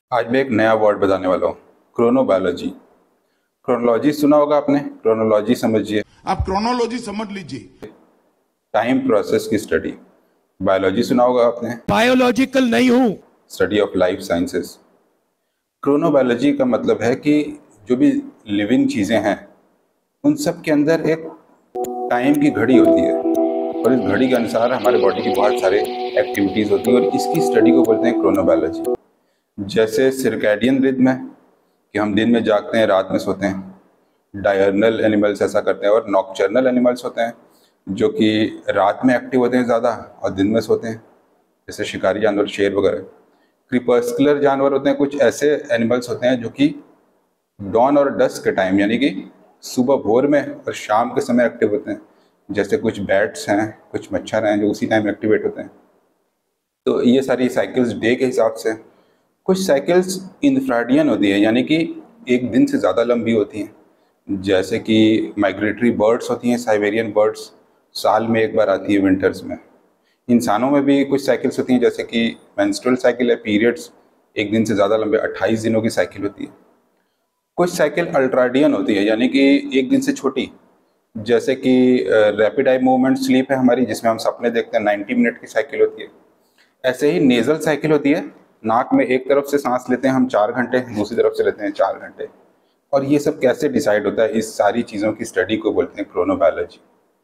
आज मैं एक नया वर्ड बताने वाला हूँ, क्रोनोबायोलॉजी। क्रोनोलॉजी सुना होगा आपने। क्रोनोलॉजी समझिए, आप क्रोनोलॉजी समझ लीजिए। टाइम प्रोसेस की स्टडी। बायोलॉजी सुना होगा आपने, बायोलॉजिकल नहीं हूं। Study of life sciences. Chronobiology का मतलब है कि जो भी लिविंग चीज़ें हैं उन सब के अंदर एक टाइम की घड़ी होती है, और इस घड़ी के अनुसार हमारे बॉडी की बहुत सारे एक्टिविटीज़ होती हैं, और इसकी स्टडी को बोलते हैं क्रोनोबायोलॉजी। जैसे सिरकैडियन रिदम है कि हम दिन में जागते हैं, रात में सोते हैं। डायर्नल एनिमल्स ऐसा करते हैं, और नॉकचर्नल एनिमल्स होते हैं जो कि रात में एक्टिव होते हैं ज़्यादा और दिन में सोते हैं, जैसे शिकारी जानवर, शेर वगैरह। क्रिपर्सकुलर जानवर होते हैं, कुछ ऐसे एनिमल्स होते हैं जो कि डॉन और डस्क के टाइम, यानी कि सुबह भोर में और शाम के समय एक्टिव होते हैं। जैसे कुछ बैट्स हैं, कुछ मच्छर हैं जो उसी टाइम एक्टिवेट होते हैं। तो ये सारी साइकिल्स डे के हिसाब से। कुछ साइकिल्स इंफ्राडियन होती है, यानी कि एक दिन से ज़्यादा लंबी होती हैं। जैसे कि माइग्रेटरी बर्ड्स होती हैं, साइबेरियन बर्ड्स, साल में एक बार आती है विंटर्स में। इंसानों में भी कुछ साइकिल्स होती हैं, जैसे कि मेंस्ट्रुअल साइकिल है, पीरियड्स एक दिन से ज़्यादा लंबे 28 दिनों की साइकिल होती है। कुछ साइकिल अल्ट्राडियन होती है, यानी कि एक दिन से छोटी। जैसे कि रैपिड आई मूवमेंट स्लीप है हमारी, जिसमें हम सपने देखते हैं, 90 मिनट की साइकिल होती है। ऐसे ही नेजल साइकिल होती है, नाक में एक तरफ से सांस लेते हैं हम 4 घंटे, दूसरी तरफ से लेते हैं 4 घंटे। और ये सब कैसे डिसाइड होता है, इस सारी चीज़ों की स्टडी को बोलते हैं क्रोनोबायोलॉजी।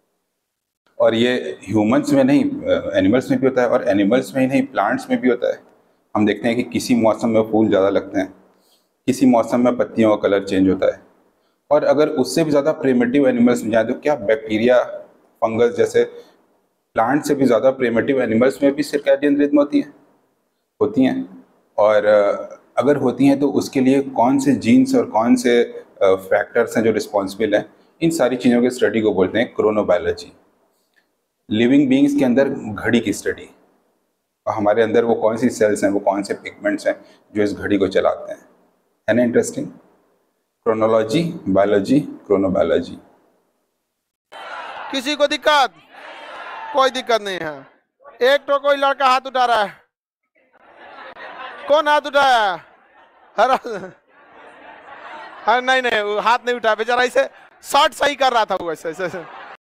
और ये ह्यूमंस में नहीं, एनिमल्स में भी होता है, और एनिमल्स में ही नहीं, प्लांट्स में भी होता है। हम देखते हैं कि किसी मौसम में फूल ज़्यादा लगते हैं, किसी मौसम में पत्तियों का कलर चेंज होता है। और अगर उससे भी ज़्यादा प्रिमिटिव एनिमल्स में जाए तो क्या बैक्टीरिया, फंगस जैसे प्लांट से भी ज़्यादा प्रिमिटिव एनिमल्स में भी सर्कैडियन रिदम होती हैं। और अगर होती हैं तो उसके लिए कौन से जीन्स और कौन से फैक्टर्स हैं जो रिस्पॉन्सिबल हैं, इन सारी चीज़ों की स्टडी को बोलते हैं क्रोनोबायोलॉजी। लिविंग बींग्स के अंदर घड़ी की स्टडी, और हमारे अंदर वो कौन सी सेल्स हैं, वो कौन से पिगमेंट्स हैं जो इस घड़ी को चलाते हैं। है ना इंटरेस्टिंग? Chronology, biology, chronobiology. किसी को दिक्कत? कोई दिक्कत नहीं है। एक तो कोई लड़का हाथ उठा रहा है। कौन हाथ उठाया? अरे नहीं नहीं, वो हाथ नहीं उठा, बेचारा ऐसे शर्ट सही कर रहा था, वो ऐसे ऐसे